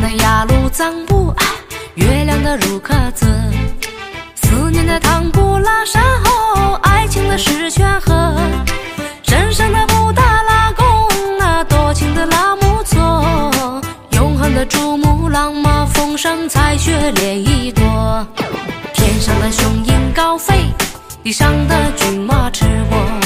开雅鲁藏布，月亮的如壳子。思念的唐古拉山后，爱情的石泉河。神圣的布达拉宫，那多情的拉木错。永恒的珠穆朗玛峰上彩雪莲一朵。天上的雄鹰高飞，地上的骏马驰过。